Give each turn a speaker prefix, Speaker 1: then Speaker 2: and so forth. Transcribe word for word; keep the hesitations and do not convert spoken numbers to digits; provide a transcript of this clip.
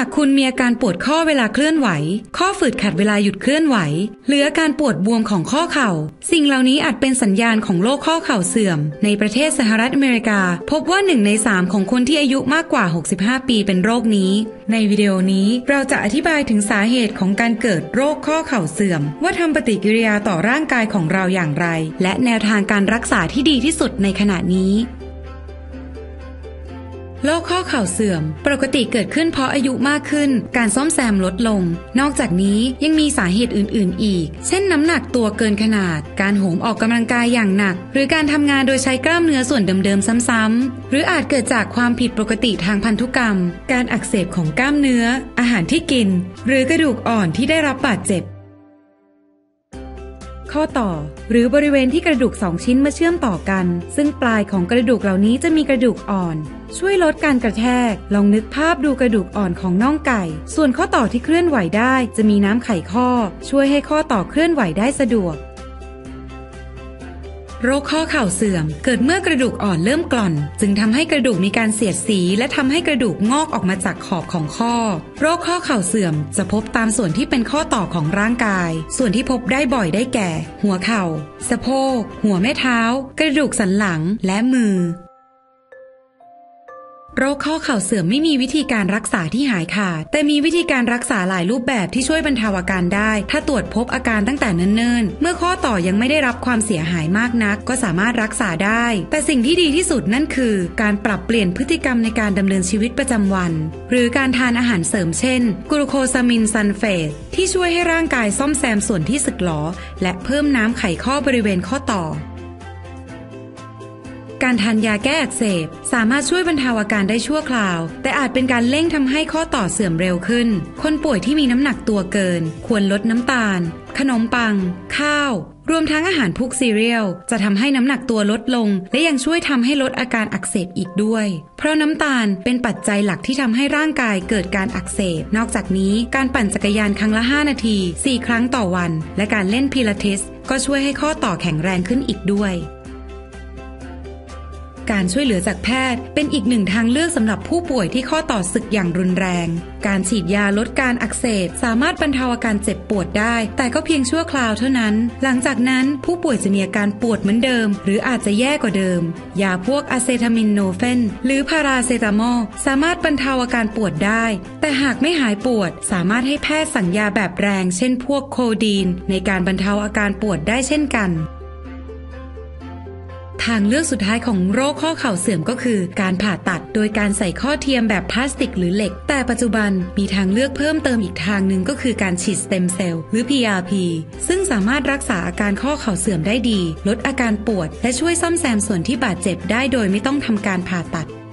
Speaker 1: ากคุณมีอาการปวดข้อเวลาเคลื่อนไหวข้อฝืดขัดเวลาหยุดเคลื่อนไหวหรืออาการปวดบวมของข้อเข่าสิ่งเหล่านี้อาจเป็นสัญญาณของโรคข้อเข่าเสื่อมในประเทศสหรัฐอเมริกาพบว่าหนึ่งในสามของคนที่อายุมากกว่าหกสิบห้าปีเป็นโรคนี้ในวิดีโอนี้เราจะอธิบายถึงสาเหตุของการเกิดโรคข้อเข่าเสื่อมว่าทำปฏิกิริยาต่อร่างกายของเราอย่างไรและแนวทางการรักษาที่ดีที่สุดในขณะนี้โรคข้อเข่าเสื่อมปกติเกิดขึ้นเพราะอายุมากขึ้นการซ่อมแซมลดลงนอกจากนี้ยังมีสาเหตุอื่นๆอีกเช่นน้ำหนักตัวเกินขนาดการโหมออกกำลังกายอย่างหนักหรือการทำงานโดยใช้กล้ามเนื้อส่วนเดิมๆซ้ำๆหรืออาจเกิดจากความผิดปกติทางพันธุกรรมการอักเสบของกล้ามเนื้ออาหารที่กินหรือกระดูกอ่อนที่ได้รับบาดเจ็บข้อต่อหรือบริเวณที่กระดูกสองชิ้นมาเชื่อมต่อกันซึ่งปลายของกระดูกเหล่านี้จะมีกระดูกอ่อนช่วยลดการกระแทกลองนึกภาพดูกระดูกอ่อนของน่องไก่ส่วนข้อต่อที่เคลื่อนไหวได้จะมีน้ำไขข้อช่วยให้ข้อต่อเคลื่อนไหวได้สะดวกโรคข้อเข่าเสื่อมเกิดเมื่อกระดูกอ่อนเริ่มกร่อนจึงทำให้กระดูกมีการเสียดสีและทำให้กระดูกงอกออกมาจากขอบของข้อโรคข้อเข่าเสื่อมจะพบตามส่วนที่เป็นข้อต่อของร่างกายส่วนที่พบได้บ่อยได้แก่หัวเข่าสะโพกหัวแม่เท้ากระดูกสันหลังและมือโรคข้อเข่าเสื่อมไม่มีวิธีการรักษาที่หายขาดแต่มีวิธีการรักษาหลายรูปแบบที่ช่วยบรรเทาอาการได้ถ้าตรวจพบอาการตั้งแต่เนิ่นๆเมื่อข้อต่อยังไม่ได้รับความเสียหายมากนักก็สามารถรักษาได้แต่สิ่งที่ดีที่สุดนั่นคือการปรับเปลี่ยนพฤติกรรมในการดำเนินชีวิตประจำวันหรือการทานอาหารเสริมเช่นกลูโคซามินซัลเฟตที่ช่วยให้ร่างกายซ่อมแซมส่วนที่สึกหรอและเพิ่มน้ำไขข้อบริเวณข้อต่อการทานยาแก้อักเสบสามารถช่วยบรรเทาอาการได้ชั่วคราวแต่อาจเป็นการเร่งทำให้ข้อต่อเสื่อมเร็วขึ้นคนป่วยที่มีน้ำหนักตัวเกินควรลดน้ำตาลขนมปังข้าวรวมทั้งอาหารพวกซีเรียลจะทำให้น้ำหนักตัวลดลงและยังช่วยทำให้ลดอาการอักเสบอีกด้วยเพราะน้ำตาลเป็นปัจจัยหลักที่ทำให้ร่างกายเกิดการอักเสบนอกจากนี้การปั่นจักรยานครั้งละห้านาทีสี่ครั้งต่อวันและการเล่นพิลาทิสก็ช่วยให้ข้อต่อแข็งแรงขึ้นอีกด้วยการช่วยเหลือจากแพทย์เป็นอีกหนึ่งทางเลือกสำหรับผู้ป่วยที่ข้อต่อสึกอย่างรุนแรงการฉีดยาลดการอักเสบสามารถบรรเทาอาการเจ็บปวดได้แต่ก็เพียงชั่วคราวเท่านั้นหลังจากนั้นผู้ป่วยจะมีอาการปวดเหมือนเดิมหรืออาจจะแย่กว่าเดิมยาพวกอะเซทามินโนเฟนหรือพาราเซตามอลสามารถบรรเทาอาการปวดได้แต่หากไม่หายปวดสามารถให้แพทย์สั่งยาแบบแรงเช่นพวกโคดีนในการบรรเทาอาการปวดได้เช่นกันทางเลือกสุดท้ายของโรคข้อเข่าเสื่อมก็คือการผ่าตัดโดยการใส่ข้อเทียมแบบพลาสติกหรือเหล็กแต่ปัจจุบันมีทางเลือกเพิ่มเติมอีกทางหนึ่งก็คือการฉีดสเต็มเซลล์หรือ พี อาร์ พี ซึ่งสามารถรักษาอาการข้อเข่าเสื่อมได้ดีลดอาการปวดและช่วยซ่อมแซมส่วนที่บาดเจ็บได้โดยไม่ต้องทำการผ่าตัด